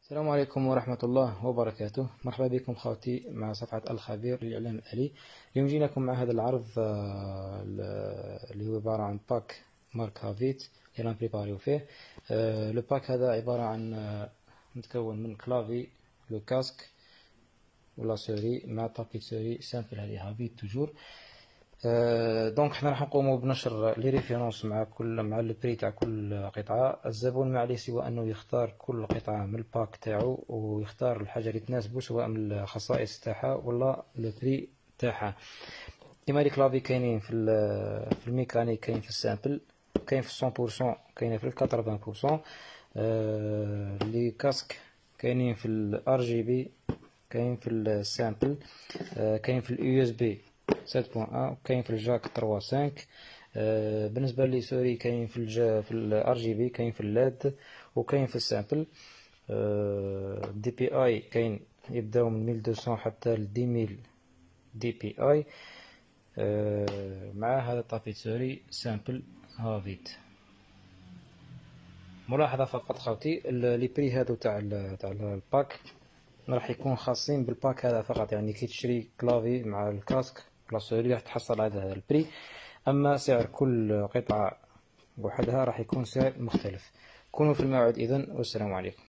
السلام عليكم ورحمة الله وبركاته. مرحبا بكم خوتي مع صفحة الخبير للإعلام الآلي. اليوم جيناكم مع هذا العرض اللي هو عبارة عن باك مارك هافيت اللي رانا بريباريو فيه. لو باك هذا عبارة عن متكون من كلافي لو كاسك ولا سوري مع طابي سوري سامبل هذه هافيت توجور. دونك حنا راح نقوموا بنشر لي ريفيرونس مع البري تاع كل قطعه. الزبون ما عليه سوى انه يختار كل قطعه من الباك تاعو ويختار الحاجه اللي تناسبه، سواء من الخصائص تاعها ولا البري تاعها. كيما لي كلافي كاينين في الميكانيك، كاين في السامبل، كاين في 100%، كاين في 80%. لي كاسك كاينين في الار جي بي، كاين في السامبل، كاين في اليو اس بي 7.1، كاين في الجاك 3.5. بالنسبه لي سوري كاين في الار جي بي، كاين في اللاد وكاين في السامبل. دي بي اي كاين يبداو من 1200 حتى ل 10000 دي بي اي. مع هذا الطابي سوري سامبل هافيت. ملاحظه فقط خوتي، لي بري هادو تاع الباك راح يكون خاصين بالباك هذا فقط، يعني كي تشري كلافي مع الكاسك ولا سوري راح تحصل على هذا البري. اما سعر كل قطعة وحدها راح يكون سعر مختلف. كونوا في الموعد اذن، والسلام عليكم.